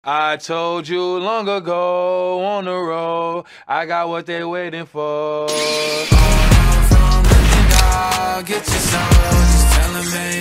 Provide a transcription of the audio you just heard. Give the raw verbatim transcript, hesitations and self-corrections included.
I told you long ago on the road, I got what they waiting for. From the dog, get your soul, just tell 'em, man.